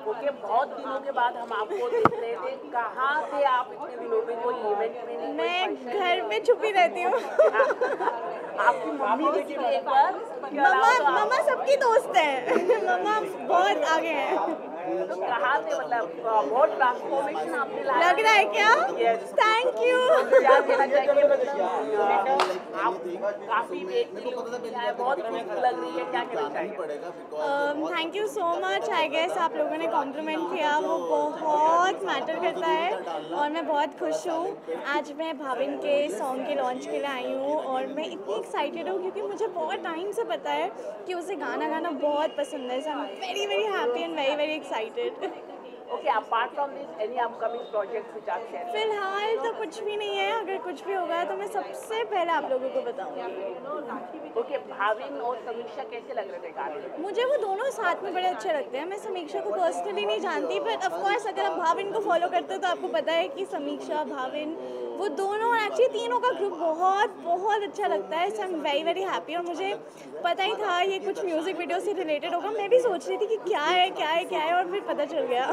Okay, बहुत दिनों के बाद हम आपको देख रहे थे, कहाँ थे आप इतने दिनों में? कोई इवेंट में नहीं? मैं घर में छुपी रहती हूँ। आपकी मम्मी भी थी एक बार? मम्मा सबकी दोस्त है। मम्मा बहुत आगे हैं। तो कहाँ थे, मतलब बहुत ट्रांसफॉर्मेशन आपने लाया लग रहा है क्या? Yes. Thank you. क्या कहना चाहिए, मतलब आप काफी वेट किया है, बहुत खुश लग रही है, क्या कहना चाहिए? Thank you so much. I guess आप लोगों ने कॉम्प्लीमेंट किया, वो बहुत मैटर करता है और मैं बहुत खुश हूँ। आज मैं भाविन के सॉन्ग के लॉन्च के लिए आई हूँ और मैं इतनी एक्साइटेड हूँ क्योंकि मुझे बहुत टाइम से पता है कि उसे गाना गाना बहुत पसंद है। So I am very very happy and very very excited. Okay, apart from this any upcoming projects which आप शेयर? फिलहाल तो कुछ भी नहीं है, अगर कुछ भी होगा तो मैं सबसे पहले आप लोगों को बताऊंगी। ओके, भाविन और समीक्षा कैसे लग रहे थे गाने में? मुझे वो दोनों साथ में बड़े अच्छे लगते हैं। मैं समीक्षा को पर्सनली नहीं जानती, बट ऑफ कोर्स अगर आप भाविन को फॉलो करते हो तो आपको पता है कि समीक्षा, भाविन, वो दोनों एक्चुअली तीनों का ग्रुप बहुत बहुत अच्छा लगता है। So I am very very happy. और मुझे पता ही था ये कुछ म्यूज़िक वीडियो से रिलेटेड होगा। मैं भी सोच रही थी कि क्या है क्या है क्या है, और फिर पता चल गया।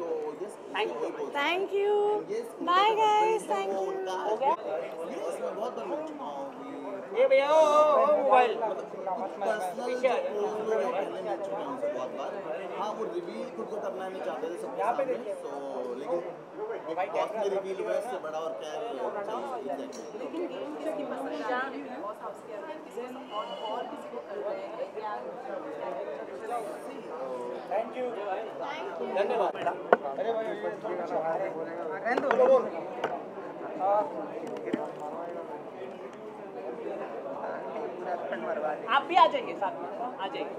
Thank you. Bye guys, thank you. हो गया? ये भैया मोबाइल हाँ, वो रिवील खुद को करना नहीं चाहते थे सबके सामने, तो लेकिन बॉस ने रिवील हुआ, इससे बड़ा और क्या थैंक यू धन्यवाद मैडम। अरे भाई आप भी आ जाइए साथ में, आ जाइए।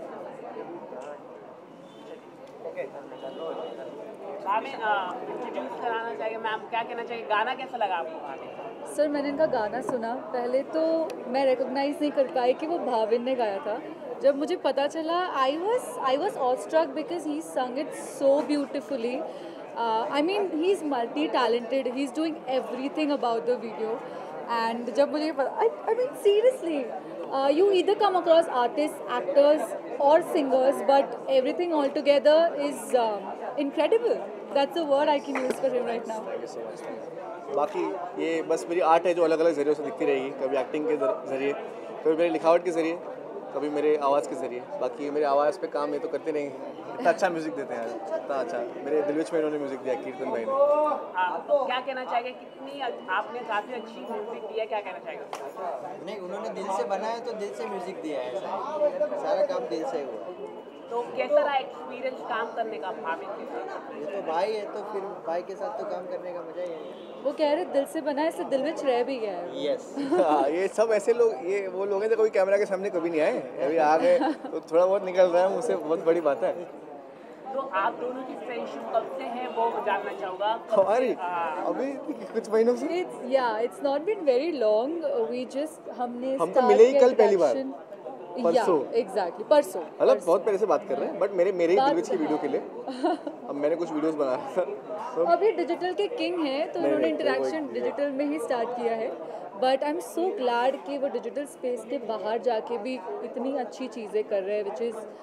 भाविन इंट्रोड्यूस कराना चाहिए मैम, क्या कहना चाहिए, गाना कैसा लगा आपको? सर मैंने इनका गाना सुना, पहले तो मैं रिकॉग्नाइज़ नहीं कर पाई कि वो भाविन ने गाया था। जब मुझे पता चला I was awestruck because he sung it so beautifully. I mean he is multi talented, he is doing everything about the video. And जब मुझे पता, I mean seriously, you either come across artists, actors or singers, but everything all together is incredible. That's the word I can use for him right now. Thank you so much. बाकी ये बस मेरी art है जो अलग अलग ज़रियों से दिखती रहेगी, कभी एक्टिंग के ज़रिए, कभी मेरी लिखावट के ज़रिए, कभी मेरे आवाज़ के ज़रिए। बाकी मेरे आवाज़ पे काम ये तो करते नहीं, इतना अच्छा म्यूज़िक देते हैं यार, इतना अच्छा। मेरे दिल में इन्होंने म्यूज़िक दिया, कीर्तन भाई ने। तो क्या कहना चाहिए, कितनी आपने काफ़ी अच्छी म्यूजिक दिया, क्या कहना चाहिए? नहीं, उन्होंने दिल से बनाया तो दिल से म्यूजिक दिया है, सारा काम दिल से हुआ। तो कैसा रहा एक्सपीरियंस काम करने का भाविन के साथ? ये तो भाई है, तो फिर भाई के साथ तो काम करने का मजा ही है। वो कह रहे दिल से बना है, इससे दिल में रह भी गया है। यस। ये सब ऐसे लोग, ये वो लोग हैं जो कभी कैमरा के सामने कभी नहीं आए, अभी आ गए तो थोड़ा बहुत निकल रहा है, मुझसे बहुत बड़ी बात है। तो आप दोनों की फ्रेंडशिप कब से है वो जानना चाहूँगा। हमारी अभी कुछ महीनों से। It's not been very long. We just हम तो मिले ही कल पहली बार। परसों। एग्जैक्टली परसों। मतलब बहुत पहले से बात कर रहे हैं, बट मेरे ही दिलविच की वीडियो के लिए अब मैंने कुछ वीडियोस बना रहा था, तो अभी डिजिटल के किंग हैं, तो उन्होंने इंटरेक्शन डिजिटल में ही स्टार्ट किया है। But I am so glad कि वो डिजिटल स्पेस के बाहर जाके भी इतनी अच्छी चीज़ें कर रहे हैं, which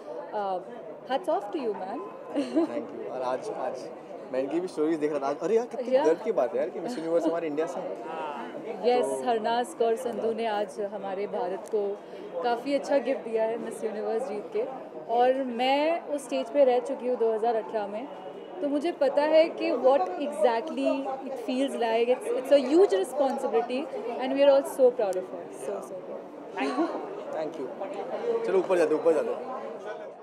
is hats off to you man. Thank you. और आज मैं इनकी भी स्टोरीज देख रहा था आज, अरे यार कितनी गर्व की बात है यार कि मिस यूनिवर्स हमारे इंडिया से है। यस, हरनाज कौर संधू ने आज हमारे भारत को काफ़ी अच्छा गिफ्ट दिया है मिस यूनिवर्स जीत के, और मैं उस स्टेज पे रह चुकी हूँ 2018 में, तो मुझे पता है कि what exactly it feels like. It's a huge responsibility and we are all so proud of her. So thank you. चलो ऊपर जाते